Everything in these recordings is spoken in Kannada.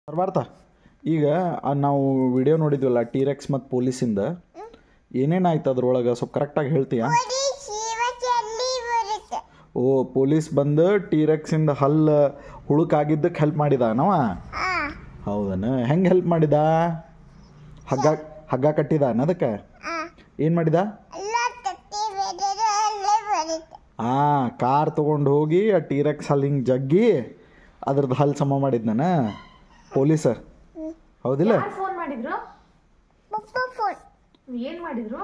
ಬರ್ತಾ ಈಗ ನಾವು ವಿಡಿಯೋ ನೋಡಿದ್ವಲ್ಲ ಟೀರೆಕ್ಸ್ ಮತ್ತು ಪೊಲೀಸಿಂದ ಏನೇನಾಯ್ತು ಅದ್ರೊಳಗೆ ಸ್ವಲ್ಪ ಕರೆಕ್ಟಾಗಿ ಹೇಳ್ತೀಯಾ? ಓ ಪೊಲೀಸ್ ಬಂದು ಟೀರೆಕ್ಸಿಂದ ಹಲ್ಲು ಹುಳುಕಾಗಿದ್ದಕ್ಕೆ ಹೆಲ್ಪ್ ಮಾಡಿದ ನಾವ? ಹೌದನ? ಹೆಂಗೆ ಹೆಲ್ಪ್ ಮಾಡಿದ? ಹಗ್ಗ ಹಗ್ಗ ಕಟ್ಟಿದ ಅದಕ್ಕೆ ಏನು ಮಾಡಿದ? ಹಾಂ, ಕಾರ್ ತೊಗೊಂಡು ಹೋಗಿ ಆ ಟೀರೆಕ್ಸ್ ಹಲ್ಲು ಹಿಂಗೆ ಜಗ್ಗಿ ಅದ್ರದ್ದು ಹಲ್ಲು ಸಮ ಮಾಡಿದ್ನ ಪೊಲೀಸ. ಹೌದಿಲ್ಲ? ಫೋನ್ ಮಾಡಿದ್ರು? ಏನು ಮಾಡಿದ್ರು?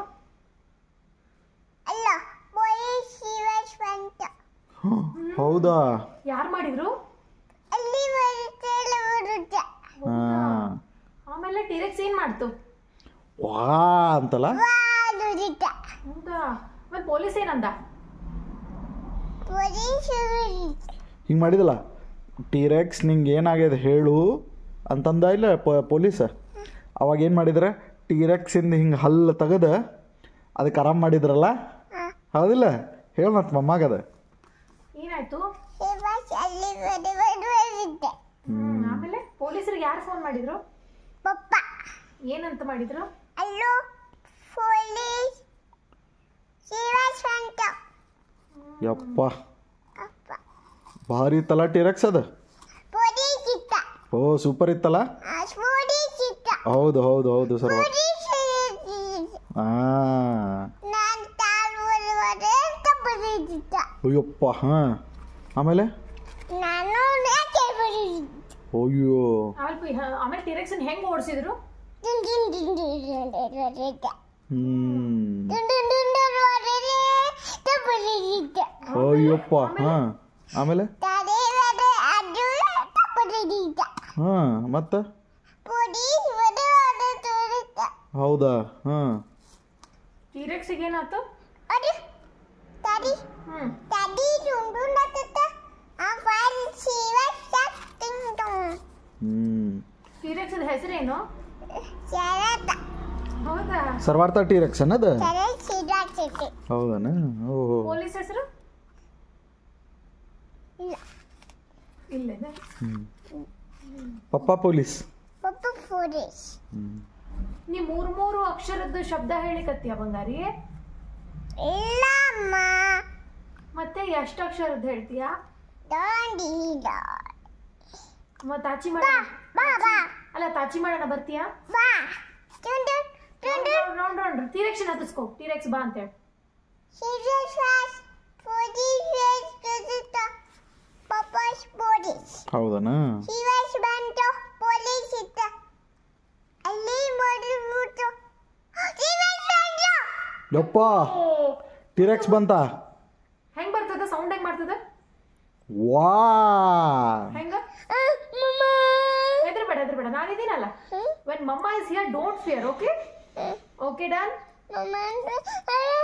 ಹೌದಾ? ಯಾರು ಮಾಡಿದ್ರು? ಆಮೇಲೆ ಟೀರೆಕ್ಸ್ ಏನು ಮಾಡ್ತು? ವಾ ಅಂತಲ್ಲ? ಹೌದಾ? ಆಮೇಲೆ ಪೊಲೀಸ್ ಏನಂದ? ಹಿಂಗೆ ಮಾಡಿದಲ್ಲ, ಟೀರೆಕ್ಸ್ ನಿಂಗೆ ಏನಾಗ್ಯದ ಹೇಳು ಅಂತಂದ ಇಲ್ಲ ಪೊಲೀಸ. ಅವಾಗ ಏನು ಮಾಡಿದ್ರೆ ಟೀರೆಕ್ಸಿಂದ ಹಿಂಗೆ ಹಲ್ಲು ತೆಗೆದು ಅದಕ್ಕೆ ಆರಾಮ್ ಮಾಡಿದ್ರಲ್ಲ, ಹೌದಿಲ್ಲ? ಹೇಳು ಮತ್ತು ಮಮ್ಮಾಗದ ಏನಾಯ್ತು? ಆಮೇಲೆ ಪೊಲೀಸರಿಗೆ ಯಾರು ಫೋನ್ ಮಾಡಿದ್ರು? ಏನಂತ ಮಾಡಿದ್ರು? ಯಪ್ಪ ಭಾರಿ ಇತ್ತಲ್ಲ ಟೀರೆಕ್ಸ್ ಅದು. ಓ ಸೂಪರ್ ಇತ್ತಲ್ಲ. ಹೌದು ಹೌದು ಹೌದು ಸರ್. ಅಯ್ಯಪ್ಪ. ಹಾಂ, ಆಮೇಲೆ ಅಯ್ಯೋ. ಆಮೇಲೆ ಟೀರೆಕ್ಸ್ ಹೆಂಗ್ ಓಡಿಸಿದ್ರು? ಅಯ್ಯಪ್ಪ. ಹಾಂ, ಆಮೇಲೆ ಹಾಂ, ಮತ್ತೆ ಹೌದಾ? ಹಾಂ, ಟೀರೆಕ್ಸಿಗೆ ಏನಾಯ್ತು? ಟೀರೆಕ್ಸ್ ಹೆಸರೇನು? ಹೌದಾ? ಸರ್ವಾರ್ಥ ಟೀರೆಕ್ಸ್ ಅನ್ನೋದು? ಹೌದಾನ? ಓಹೋ. ಪೊಲೀಸ್ ಹೆಸರು ಇಲ್ಲ. ಪಪ್ಪ ಪೊಲೀಸ್. ನೀ ಮೂರು ಅಕ್ಷರದ್ದು ಶಬ್ದ ಹೇಳಿಕತ್ತೀಯ ಬಂಗಾರಿ? ಮತ್ತೆ ಎಷ್ಟು ಅಕ್ಷರದ್ದು ಹೇಳ್ತೀಯಾ? ತಾಚಿ ಮಾಡ ಅಲ್ಲ, ತಾಚಿ ಮಾಡೋಣ ಬರ್ತೀಯಾ? ಟೀರೆಕ್ಸ್ ಹತ್ತಿಸ್ಕೋ. ಟೀರೆಕ್ಸ್ ಬಾ ಅಂತೇಳಿ. ಹೌದನ? ಯಪ್ಪ ಟೀರೆಕ್ಸ್ ಬಂತ? ಹೆಂಗ್ ಬರ್ತದ ಸೌಂಡ್? ಹೆಂಗ್ ಮಾಡ್ತದ? ವಾ ಹೆಂಗ? ಹೆದರ್ಬೇಡ ಹೆದರ್ಬೇಡ, ನಾನಿದ್ದೀನಲ್ಲ. when mama is here don't fear, okay? Okay, done?